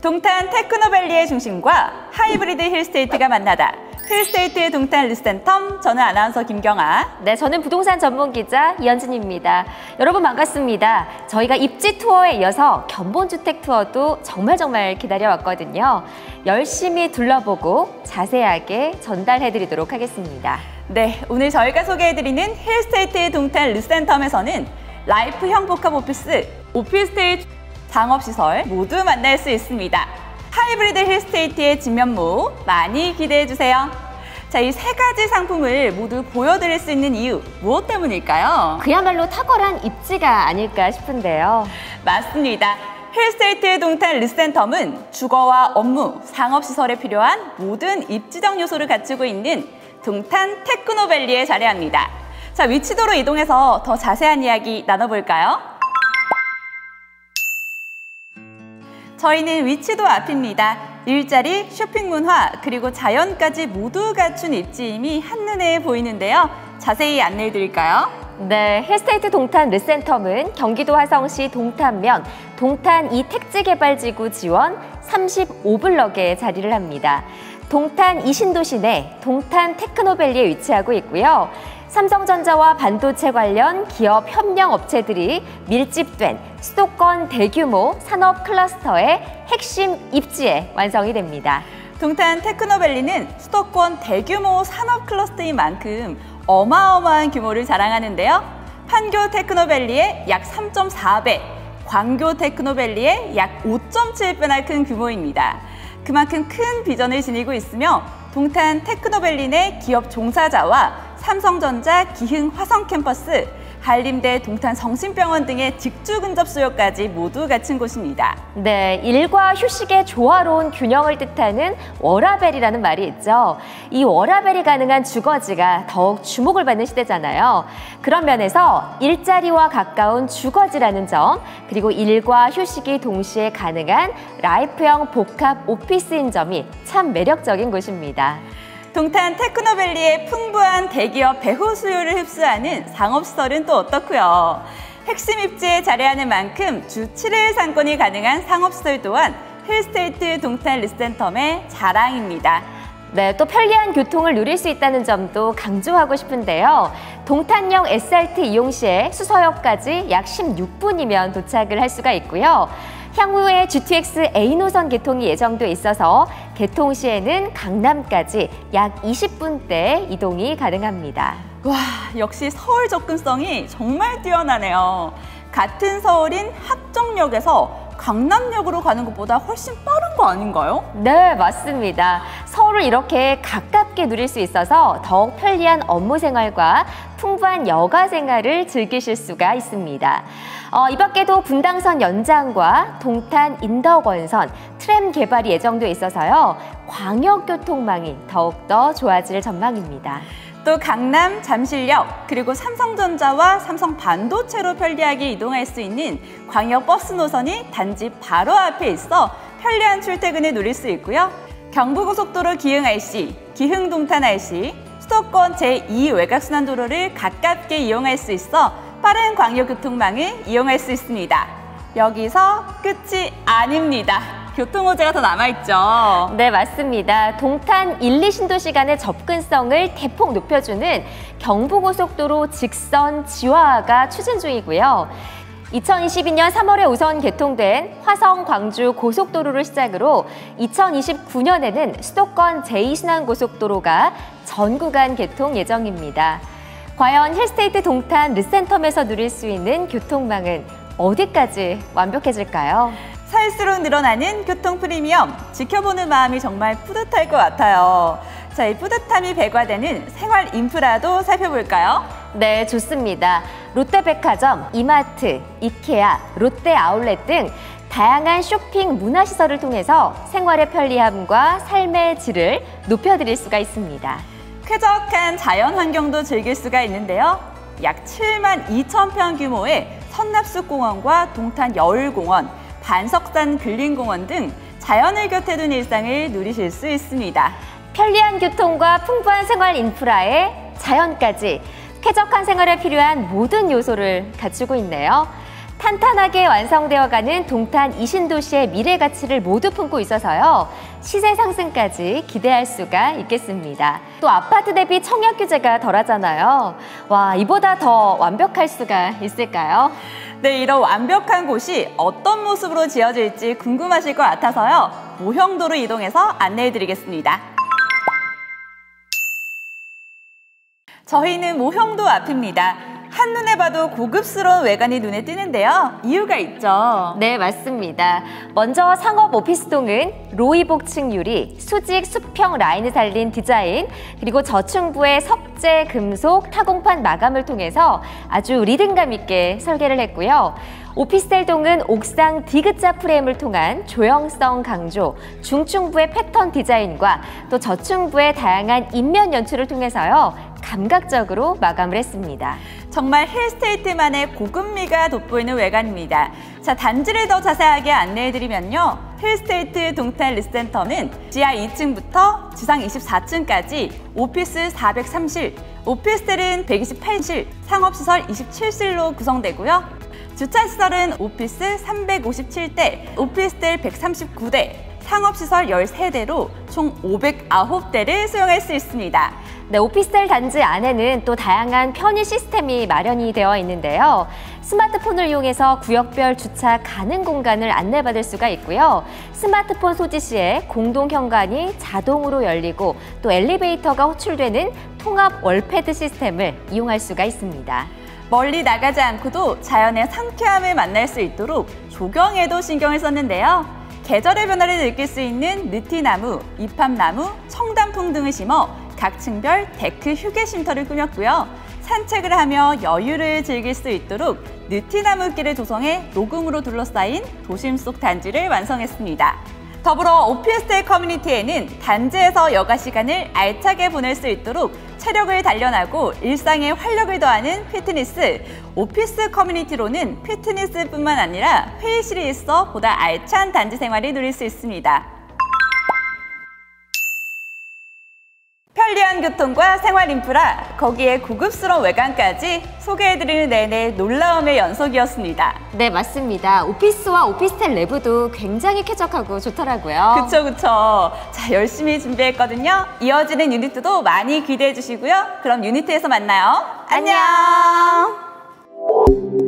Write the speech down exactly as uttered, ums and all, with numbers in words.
동탄 테크노밸리의 중심과 하이브리드 힐스테이트가 만나다. 힐스테이트의 동탄 리스앤텀, 저는 아나운서 김경아. 네, 저는 부동산 전문 기자 이현진입니다. 여러분 반갑습니다. 저희가 입지 투어에 이어서 견본주택 투어도 정말 정말 기다려왔거든요. 열심히 둘러보고 자세하게 전달해드리도록 하겠습니다. 네, 오늘 저희가 소개해드리는 힐스테이트의 동탄 리스앤텀에서는 라이프형 복합 오피스, 오피스텔 상업시설 모두 만날 수 있습니다. 하이브리드 힐스테이트의 진면모 많이 기대해주세요. 자, 이 세 가지 상품을 모두 보여드릴 수 있는 이유 무엇 때문일까요? 그야말로 탁월한 입지가 아닐까 싶은데요. 맞습니다. 힐스테이트의 동탄 리스앤텀은 주거와 업무, 상업시설에 필요한 모든 입지적 요소를 갖추고 있는 동탄 테크노밸리에 자리합니다. 자, 위치도로 이동해서 더 자세한 이야기 나눠볼까요? 저희는 위치도 앞입니다. 일자리, 쇼핑 문화, 그리고 자연까지 모두 갖춘 입지임이 한눈에 보이는데요. 자세히 안내해 드릴까요? 네, 힐스테이트 동탄 리스앤텀은 경기도 화성시 동탄면 동탄 이 택지개발지구 지원 삼십오 블럭에 자리를 합니다. 동탄 이 신도시 내 동탄 테크노밸리에 위치하고 있고요. 삼성전자와 반도체 관련 기업 협력 업체들이 밀집된 수도권 대규모 산업 클러스터의 핵심 입지에 완성이 됩니다. 동탄 테크노밸리는 수도권 대규모 산업 클러스터인 만큼 어마어마한 규모를 자랑하는데요. 판교 테크노밸리의 약 삼 점 사 배, 광교 테크노밸리의 약 오 점 칠 배나 큰 규모입니다. 그만큼 큰 비전을 지니고 있으며 동탄 테크노밸리 내 기업 종사자와 삼성전자 기흥 화성 캠퍼스, 한림대 동탄 성심병원 등의 직주 근접 수요까지 모두 갖춘 곳입니다. 네, 일과 휴식의 조화로운 균형을 뜻하는 워라밸이라는 말이 있죠. 이 워라밸이 가능한 주거지가 더욱 주목을 받는 시대잖아요. 그런 면에서 일자리와 가까운 주거지라는 점, 그리고 일과 휴식이 동시에 가능한 라이프형 복합 오피스인 점이 참 매력적인 곳입니다. 동탄 테크노밸리의 풍부한 대기업 배후 수요를 흡수하는 상업시설은 또 어떻고요? 핵심 입지에 자리하는 만큼 주 칠 일 상권이 가능한 상업시설 또한 힐스테이트 동탄 리스앤텀의 자랑입니다. 네, 또 편리한 교통을 누릴 수 있다는 점도 강조하고 싶은데요. 동탄역 에스알티 이용 시에 수서역까지 약 십육 분이면 도착을 할 수가 있고요. 향후에 지티엑스 에이 노선 개통이 예정돼 있어서 개통 시에는 강남까지 약 이십 분대 이동이 가능합니다. 와, 역시 서울 접근성이 정말 뛰어나네요. 같은 서울인 합정역에서 강남역으로 가는 것보다 훨씬 빠른 거 아닌가요? 네, 맞습니다. 서울을 이렇게 가깝게 누릴 수 있어서 더욱 편리한 업무 생활과 풍부한 여가 생활을 즐기실 수가 있습니다. 어, 이 밖에도 분당선 연장과 동탄 인덕원선, 트램 개발이 예정돼 있어서요. 광역교통망이 더욱더 좋아질 전망입니다. 또 강남, 잠실역, 그리고 삼성전자와 삼성반도체로 편리하게 이동할 수 있는 광역버스 노선이 단지 바로 앞에 있어 편리한 출퇴근을 누릴 수 있고요. 경부고속도로 기흥알씨, 기흥동탄알씨, 수도권 제이 외곽순환도로를 가깝게 이용할 수 있어 빠른 광역교통망을 이용할 수 있습니다. 여기서 끝이 아닙니다. 교통호재가 더 남아있죠. 네, 맞습니다. 동탄 일, 이 신도시 간의 접근성을 대폭 높여주는 경부고속도로 직선 지화가 추진 중이고요. 이천이십이 년 삼월에 우선 개통된 화성 광주 고속도로를 시작으로 이천이십구 년에는 수도권 제이 순환고속도로가 전 구간 개통 예정입니다. 과연 힐스테이트 동탄 리스앤텀에서 누릴 수 있는 교통망은 어디까지 완벽해질까요? 살수록 늘어나는 교통 프리미엄, 지켜보는 마음이 정말 뿌듯할 것 같아요. 자, 이 뿌듯함이 배가되는 생활 인프라도 살펴볼까요? 네, 좋습니다. 롯데백화점, 이마트, 이케아, 롯데아울렛 등 다양한 쇼핑 문화시설을 통해서 생활의 편리함과 삶의 질을 높여드릴 수가 있습니다. 쾌적한 자연 환경도 즐길 수가 있는데요. 약 칠만 이천 평 규모의 선납숲공원과 동탄 여울공원, 반석산 근린공원 등 자연을 곁에 둔 일상을 누리실 수 있습니다. 편리한 교통과 풍부한 생활 인프라에 자연까지 쾌적한 생활에 필요한 모든 요소를 갖추고 있네요. 탄탄하게 완성되어가는 동탄 이신도시의 미래 가치를 모두 품고 있어서요. 시세 상승까지 기대할 수가 있겠습니다. 또 아파트 대비 청약 규제가 덜하잖아요. 와, 이보다 더 완벽할 수가 있을까요? 네, 이런 완벽한 곳이 어떤 모습으로 지어질지 궁금하실 것 같아서요. 모형도로 이동해서 안내해드리겠습니다. 저희는 모형도 앞입니다. 한눈에 봐도 고급스러운 외관이 눈에 띄는데요. 이유가 있죠. 네, 맞습니다. 먼저 상업 오피스동은 로이복층 유리, 수직 수평 라인을 살린 디자인, 그리고 저층부의 석재, 금속, 타공판 마감을 통해서 아주 리듬감 있게 설계를 했고요. 오피스텔동은 옥상 디귿자 프레임을 통한 조형성 강조, 중층부의 패턴 디자인과 또 저층부의 다양한 인면 연출을 통해서요. 감각적으로 마감을 했습니다. 정말 힐스테이트만의 고급미가 돋보이는 외관입니다. 자, 단지를 더 자세하게 안내해드리면요. 힐스테이트 동탄 리센터는 지하 이 층부터 지상 이십사 층까지 오피스 사백삼 실, 오피스텔은 백이십팔 실, 상업시설 이십칠 실로 구성되고요. 주차시설은 오피스 삼백오십칠 대, 오피스텔 백삼십구 대, 상업시설 열세 대로 총 오백구 대를 수용할 수 있습니다. 네, 오피스텔 단지 안에는 또 다양한 편의 시스템이 마련이 되어 있는데요. 스마트폰을 이용해서 구역별 주차 가능 공간을 안내받을 수가 있고요. 스마트폰 소지 시에 공동 현관이 자동으로 열리고 또 엘리베이터가 호출되는 통합 월패드 시스템을 이용할 수가 있습니다. 멀리 나가지 않고도 자연의 상쾌함을 만날 수 있도록 조경에도 신경을 썼는데요. 계절의 변화를 느낄 수 있는 느티나무, 이팝나무, 청단풍 등을 심어 각 층별 데크 휴게 쉼터를 꾸몄고요. 산책을 하며 여유를 즐길 수 있도록 느티나무길을 조성해 녹음으로 둘러싸인 도심 속 단지를 완성했습니다. 더불어 오피스텔 커뮤니티에는 단지에서 여가 시간을 알차게 보낼 수 있도록 체력을 단련하고 일상에 활력을 더하는 피트니스, 오피스 커뮤니티로는 피트니스뿐만 아니라 회의실이 있어 보다 알찬 단지 생활을 누릴 수 있습니다. 편리한 교통과 생활 인프라, 거기에 고급스러운 외관까지 소개해드리는 내내 놀라움의 연속이었습니다. 네, 맞습니다. 오피스와 오피스텔 내부도 굉장히 쾌적하고 좋더라고요. 그쵸, 그쵸. 자, 열심히 준비했거든요. 이어지는 유니트도 많이 기대해 주시고요. 그럼 유니트에서 만나요. 안녕!